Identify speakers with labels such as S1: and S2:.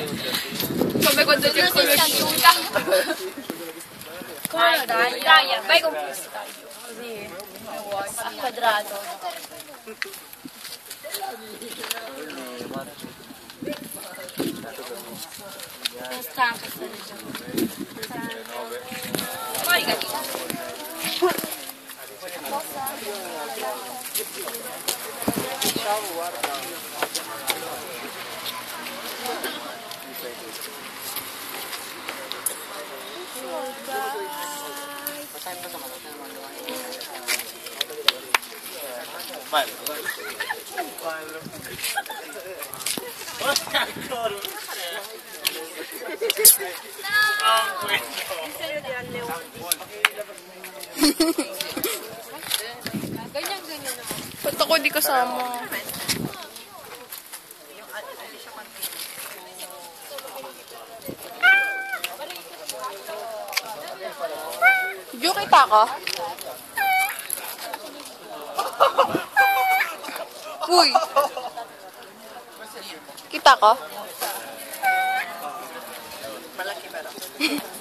S1: Come quando ti ho conosciuta.
S2: Come dai? Dai, vai con questo taglio. Così. Al quadrato. Sono stanca sta regione. Caricati.
S3: Vai.
S1: Ganyan-ganyan naman. Ba't ako di kasama? Diyo kita ko? Uy! Kita ko?
S3: Malaki pero.